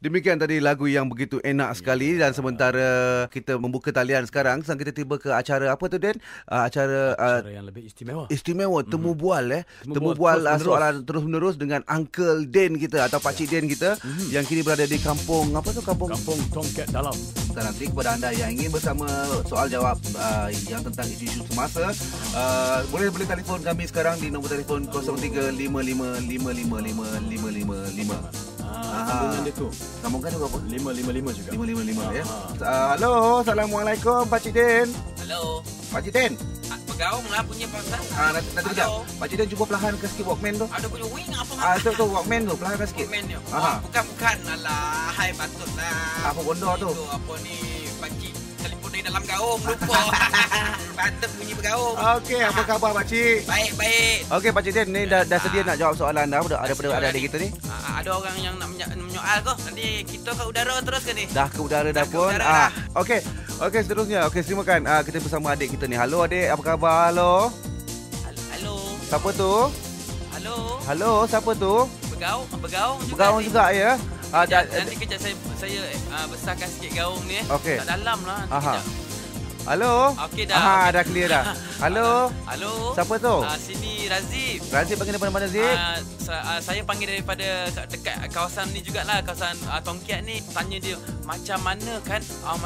Demikian tadi lagu yang begitu enak sekali. Dan sementara kita membuka talian sekarang, kita tiba ke acara apa tu, Den? Acara yang lebih istimewa. Istimewa, temu bual Temu bual soalan terus menerus dengan Uncle Den kita atau Pakcik Den kita yang kini berada di kampung apa tu, kampung Tongket Dalam. Dan nanti kepada anda yang ingin bersama soal jawab yang tentang isu-isu semasa, boleh telefon kami sekarang di nombor telefon 0355555555. Sambungan dia tu. Sambungan dia berapa? 555 juga. 555 ya. Halo, Assalamualaikum Pakcik Den. Hello. Pakcik Den. Bergaung lah punya pasal. Nanti sekejap. Pakcik Den cuba perlahankan sikit Walkman tu. Ada punya wing apa? Tu Walkman tu, perlahankan sikit. Walkman tu. Aha. Bukan. Alah, hai patutlah. Apa benda tu? Itu apa ni? Pakcik telefon dari dalam gaung lupa. Patut bunyi bergaung. Okey, apa khabar Pakcik? Baik. Okey Pakcik Den, ni dah sedia nak jawab soalan dah daripada adik kita ni? Ada orang yang nak menyoal kau. Nanti kita ke udara terus ke ni? Dah ke udara dah pun. Okey, seterusnya. Okey, silakan. Kita bersama adik kita ni. Halo adik, apa khabar? Halo. Siapa tu? Halo, siapa tu? Bergaung juga ya. Nanti kejap saya besarkan sikit gaung ni. Okey. Tak dalam lah. Halo. Okey dah. Dah clear dah. Halo. Siapa tu? Sini Razif. Razif panggil daripada mana, Zif? Saya panggil daripada dekat kawasan ni jugalah, kawasan Tongkiat ni. Tanya dia macam mana kan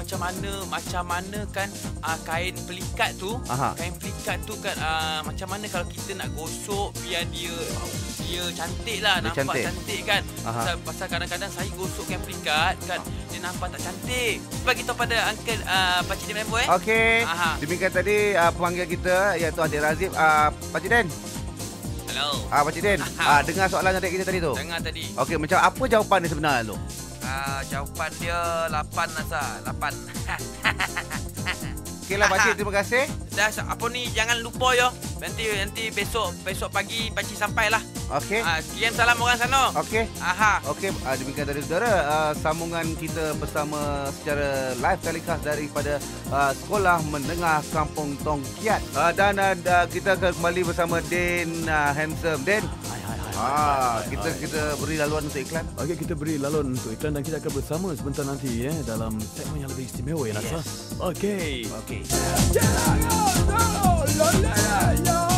kain pelikat tu. Kain pelikat tu kan macam mana kalau kita nak gosok biar dia cantik lah, nampak cantik kan. Pasal kadang-kadang saya gosok kain pelikat kan, dia nampak tak cantik. Bagi tahu pada Uncle Pakcik Den member Okey. Demikian tadi pemanggil kita iaitu Adik Razif. Pakcik Den. Hello. Pakcik Den. Dengar soalan adik kita tadi tu. Dengar tadi. Okey, macam apa jawapan dia sebenarnya tu? Jawapan dia 8 lah, 8. Okeylah Pakcik, terima kasih. Dah, apa ni, jangan lupa ya. Nanti besok pagi Pakcik sampailah. Okey. Kirim salam orang sana. Okey. Okey, demikian tadi saudara, sambungan kita bersama secara live telecast daripada Sekolah Menengah Kampung Tongkiat. Dan kita akan kembali bersama Den Handsome. Den. Kita beri laluan untuk iklan. Okey, kita beri laluan untuk iklan dan kita akan bersama sebentar nanti dalam segmen yang lebih istimewa ya, Nasa. Okey. Okey. Jangan,